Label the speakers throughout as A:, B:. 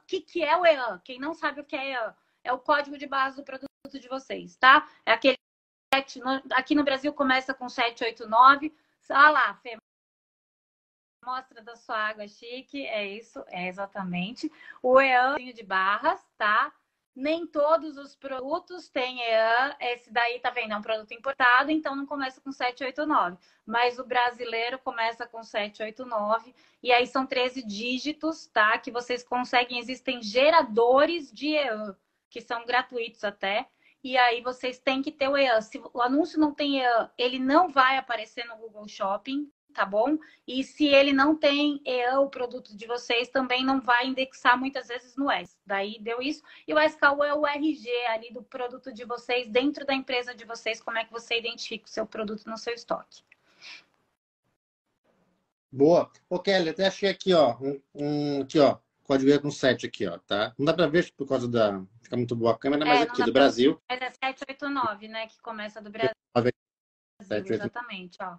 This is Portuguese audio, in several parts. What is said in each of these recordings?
A: que é o EAN? Quem não sabe o que é EAN, é o código de barras do produto de vocês, tá? É aquele aqui no Brasil começa com 789. Olha lá, Fê, mostra da sua água chique, é isso, é exatamente. O EAN de barras, tá? Nem todos os produtos têm EAN. Esse daí, tá vendo? É um produto importado, então não começa com 789. Mas o brasileiro começa com 789. E aí são 13 dígitos, tá? Que vocês conseguem. Existem geradores de EAN, que são gratuitos até. E aí vocês têm que ter o EAN. Se o anúncio não tem EAN, ele não vai aparecer no Google Shopping, tá bom? E se ele não tem EAN, o produto de vocês também não vai indexar muitas vezes no S. Daí deu isso. E o SKU é o RG ali do produto de vocês, dentro da empresa de vocês, como é que você identifica o seu produto no seu estoque.
B: Boa. Ô, Kelly, até achei aqui, ó, aqui, ó, código EAN com 7 aqui, ó, tá? Não dá pra ver por causa da... Fica muito boa a câmera, mas aqui, do Brasil.
A: Mas é 789, né, que começa do Brasil.
B: 789.
A: Exatamente, ó.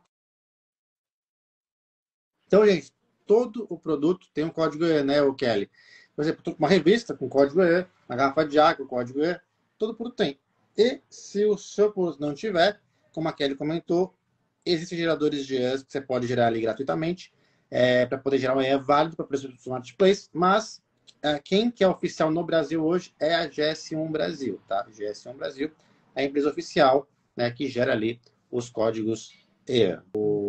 B: Então, gente, todo o produto tem um código EAN, né, o Kelly? Por exemplo, uma revista com código EAN, uma garrafa de água com código EAN, todo produto tem. E se o seu produto não tiver, como a Kelly comentou, existem geradores de EANs que você pode gerar ali gratuitamente, para poder gerar um EAN válido para preço do marketplace, mas quem que é oficial no Brasil hoje é a GS1 Brasil, tá? GS1 Brasil é a empresa oficial, né, que gera ali os códigos EAN.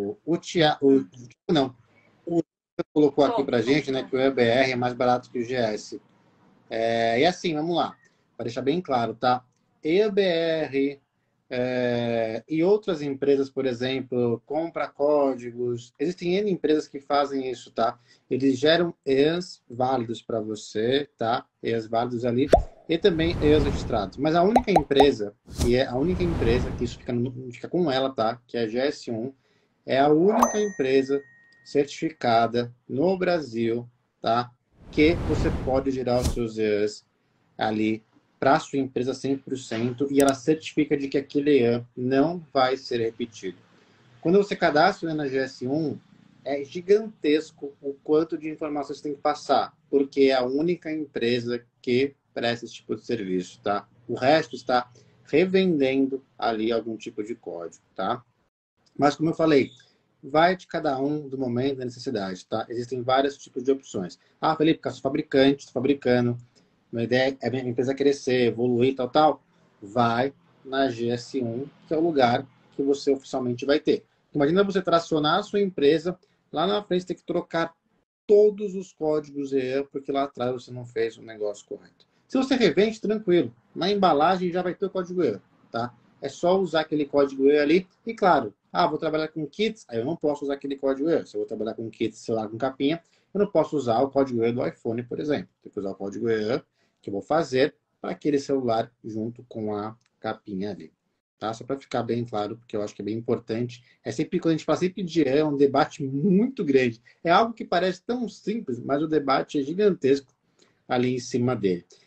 B: Colocou aqui pra gente, né, que o EBR é mais barato que o GS. E assim, vamos lá, para deixar bem claro, tá? EBR e outras empresas, por exemplo, compra códigos. Existem N empresas que fazem isso, tá? Eles geram EANs válidos para você, tá? EANs válidos ali e também EANs registrados. Mas a única empresa, que isso fica com ela, tá? Que é a GS1, é a única empresa certificada no Brasil, tá? Que você pode gerar os seus EANs ali para a sua empresa 100% e ela certifica de que aquele EAN não vai ser repetido. Quando você cadastra na GS1, é gigantesco o quanto de informações você tem que passar, porque é a única empresa que presta esse tipo de serviço, tá? O resto está revendendo ali algum tipo de código, tá? Mas, como eu falei, vai de cada um do momento da necessidade, tá? Existem vários tipos de opções. Ah, Felipe, porque eu sou fabricante, estou fabricando, minha ideia é a minha empresa crescer, evoluir, tal. Vai na GS1, que é o lugar que você oficialmente vai ter. Imagina você tracionar a sua empresa, lá na frente ter que trocar todos os códigos EAN, porque lá atrás você não fez o negócio correto. Se você revende, tranquilo. Na embalagem já vai ter o código EAN, tá? É só usar aquele código EAN ali. E claro, vou trabalhar com kits, aí eu não posso usar aquele código EAN. Se eu vou trabalhar com kits, celular com capinha, eu não posso usar o código EAN do iPhone, por exemplo. Tem que usar o código EAN que eu vou fazer para aquele celular junto com a capinha ali. Tá? Só para ficar bem claro, porque eu acho que é bem importante. É sempre, quando a gente fala sempre de EAN, é um debate muito grande. É algo que parece tão simples, mas o debate é gigantesco ali em cima dele.